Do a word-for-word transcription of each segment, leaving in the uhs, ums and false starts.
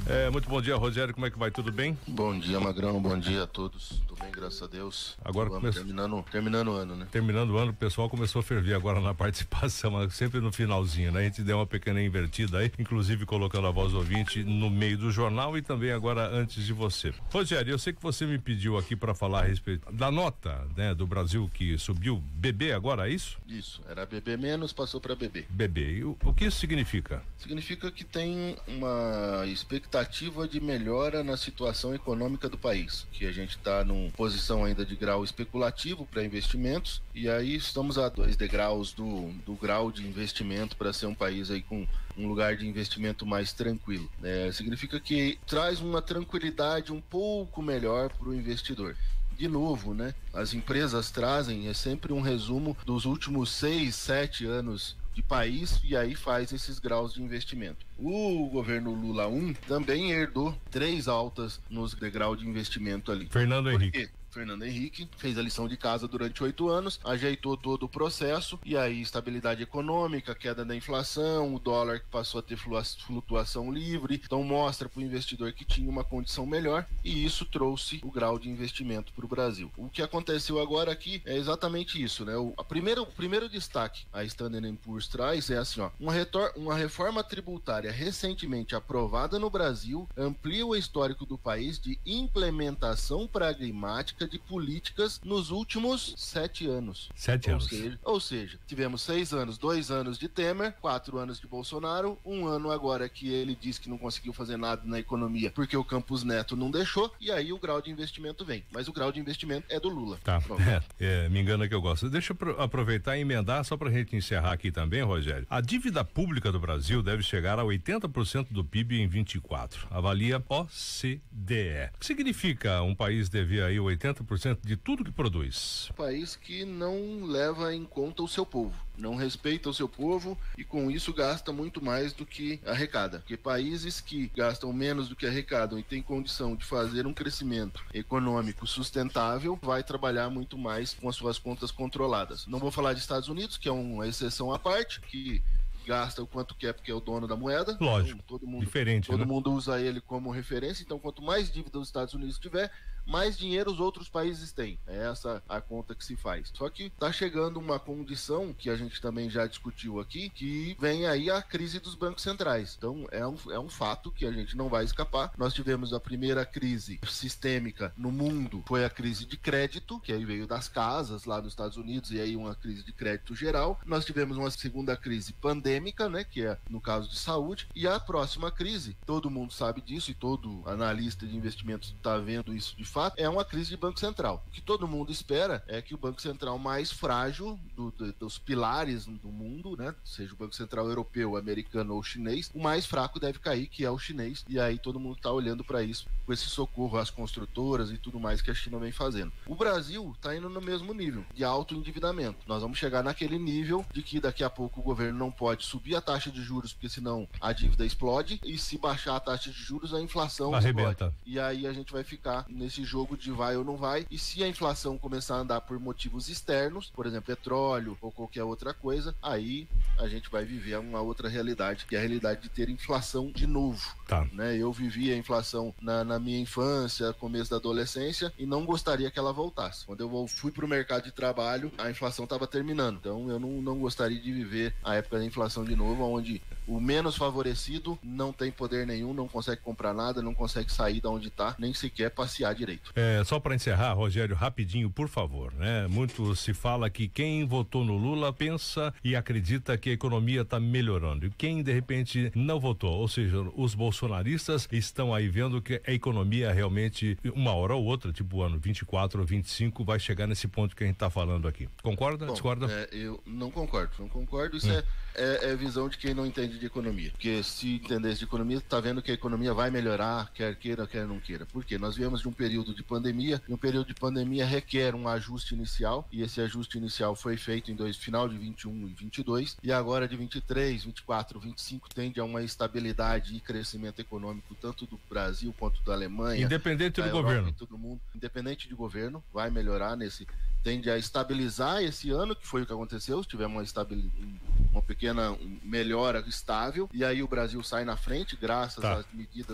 É, muito bom dia, Rogério, como é que vai? Tudo bem? Bom dia, Magrão, bom dia a todos. Tudo bem, graças a Deus. Agora Vamos, começou... terminando, terminando o ano, né? Terminando o ano, o pessoal começou a ferver agora na participação, sempre no finalzinho, né? A gente deu uma pequena invertida aí, inclusive colocando a voz do ouvinte no meio do jornal e também agora antes de você. Rogério, eu sei que você me pediu aqui para falar a respeito da nota, né, do Brasil que subiu, B B agora, é isso? Isso, era B B menos, passou para B B. B B, e o, o que isso significa? Significa que tem uma expectativa de melhora na situação econômica do país, que a gente está numa posição ainda de grau especulativo para investimentos, e aí estamos a dois degraus do, do grau de investimento para ser um país aí com um lugar de investimento mais tranquilo. É, significa que traz uma tranquilidade um pouco melhor para o investidor. De novo, né? As empresas trazem, é sempre um resumo dos últimos seis, sete anos de país, e aí faz esses graus de investimento. O governo Lula um também herdou três altas nos degraus de investimento ali. Fernando Por Henrique. quê? Fernando Henrique fez a lição de casa durante oito anos, ajeitou todo o processo, e aí estabilidade econômica, queda da inflação, o dólar que passou a ter flutuação livre, então mostra para o investidor que tinha uma condição melhor, e isso trouxe o grau de investimento para o Brasil. O que aconteceu agora aqui é exatamente isso, né? O, a primeiro, o primeiro destaque a Standard and Poor's traz é assim, ó, uma, retor, uma reforma tributária recentemente aprovada no Brasil amplia o histórico do país de implementação pragmática de políticas nos últimos sete anos. Sete ou anos. Seja, ou seja, tivemos seis anos, dois anos de Temer, quatro anos de Bolsonaro, um ano agora que ele disse que não conseguiu fazer nada na economia porque o Campos Neto não deixou, e aí o grau de investimento vem. Mas o grau de investimento é do Lula. Tá, é, é, me engana que eu gosto. Deixa eu aproveitar e emendar só pra gente encerrar aqui também, Rogério. A dívida pública do Brasil deve chegar a oitenta por cento do P I B em vinte e quatro. Avalia O C D E. O que significa um país dever aí oitenta por cento de tudo que produz? Um país que não leva em conta o seu povo, não respeita o seu povo e com isso gasta muito mais do que arrecada. Porque países que gastam menos do que arrecadam e têm condição de fazer um crescimento econômico sustentável, vai trabalhar muito mais com as suas contas controladas. Não vou falar de Estados Unidos, que é uma exceção à parte, que gasta o quanto quer porque é o dono da moeda. Lógico, então, todo mundo, diferente, todo né? mundo usa ele como referência, então quanto mais dívida os Estados Unidos tiver, mais dinheiro os outros países têm. É essa a conta que se faz. Só que tá chegando uma condição que a gente também já discutiu aqui, que vem aí a crise dos bancos centrais. Então é um, é um fato que a gente não vai escapar. Nós tivemos a primeira crise sistêmica no mundo, foi a crise de crédito, que aí veio das casas lá nos Estados Unidos, e aí uma crise de crédito geral. Nós tivemos uma segunda crise pandêmica, né, que é no caso de saúde, e a próxima crise, todo mundo sabe disso e todo analista de investimentos está vendo isso de fato, é uma crise de Banco Central. O que todo mundo espera é que o Banco Central mais frágil do, do, dos pilares do mundo, né, seja o Banco Central europeu, americano ou chinês, o mais fraco deve cair, que é o chinês, e aí todo mundo está olhando para isso, com esse socorro às construtoras e tudo mais que a China vem fazendo. O Brasil está indo no mesmo nível de alto endividamento. Nós vamos chegar naquele nível de que daqui a pouco o governo não pode subir a taxa de juros, porque senão a dívida explode, e se baixar a taxa de juros, a inflação arrebenta. Explode. E aí a gente vai ficar nesse jogo de vai ou não vai, e se a inflação começar a andar por motivos externos, por exemplo, petróleo ou qualquer outra coisa, aí a gente vai viver uma outra realidade, que é a realidade de ter inflação de novo. Tá. Né? Eu vivi a inflação na, na minha infância, começo da adolescência, e não gostaria que ela voltasse. Quando eu fui pro mercado de trabalho, a inflação estava terminando, então eu não, não gostaria de viver a época da inflação de novo, onde o menos favorecido não tem poder nenhum, não consegue comprar nada, não consegue sair da onde está, nem sequer passear direito. É, só para encerrar, Rogério, rapidinho, por favor, né? Muito se fala que quem votou no Lula pensa e acredita que a economia está melhorando. E quem de repente não votou, ou seja, os bolsonaristas estão aí vendo que a economia realmente, uma hora ou outra, tipo ano vinte e quatro ou vinte e cinco, vai chegar nesse ponto que a gente está falando aqui. Concorda? Bom, discorda? É, eu não concordo, não concordo. Isso hum. é, é, é visão de quem não entende de economia. Porque se entendesse de economia, está vendo que a economia vai melhorar, quer queira, quer não queira. Por quê? Nós viemos de um período de pandemia, e um período de pandemia requer um ajuste inicial, e esse ajuste inicial foi feito em dois, final de vinte e um e vinte e dois, e agora de vinte e três, vinte e quatro, vinte e cinco tende a uma estabilidade e crescimento econômico tanto do Brasil quanto da Alemanha, independente da do Europa, governo, e todo mundo, independente de governo, vai melhorar nesse, tende a estabilizar esse ano, que foi o que aconteceu, tivemos uma, estabil, uma pequena melhora estável, e aí o Brasil sai na frente graças tá. às medidas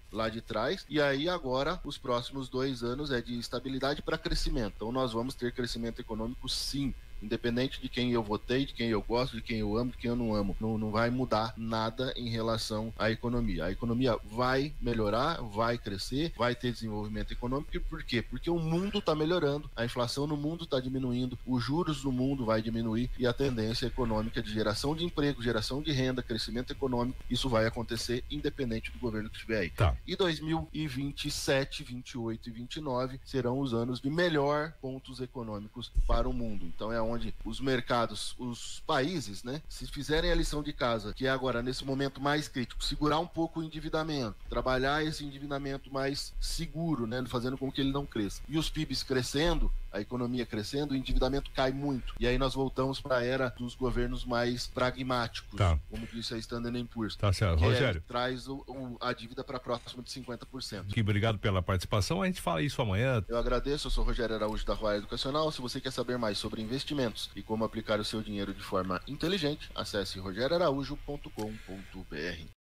lá de trás, e aí agora os próximos dois anos é de estabilidade para crescimento. Então nós vamos ter crescimento econômico, sim, independente de quem eu votei, de quem eu gosto, de quem eu amo, de quem eu não amo. Não, não vai mudar nada em relação à economia. A economia vai melhorar, vai crescer, vai ter desenvolvimento econômico. E por quê? Porque o mundo está melhorando, a inflação no mundo está diminuindo, os juros no mundo vai diminuir e a tendência econômica de geração de emprego, geração de renda, crescimento econômico, isso vai acontecer independente do governo que estiver aí. Tá. E dois mil e vinte e sete, vinte e oito e vinte e nove serão os anos de melhor pontos econômicos para o mundo. Então é onde os mercados, os países, né, se fizerem a lição de casa, que é agora nesse momento mais crítico, segurar um pouco o endividamento, trabalhar esse endividamento mais seguro, né, fazendo com que ele não cresça. E os P I Bs crescendo, a economia crescendo, o endividamento cai muito. E aí nós voltamos para a era dos governos mais pragmáticos, tá. como disse a Standard and Poor's. Tá certo, Rogério. É, traz o, o, a dívida para próximo de cinquenta por cento. Que obrigado pela participação. A gente fala isso amanhã. Eu agradeço, eu sou Rogério Araújo da Royal Educacional. Se você quer saber mais sobre investimentos e como aplicar o seu dinheiro de forma inteligente, acesse rogério araújo ponto com ponto br.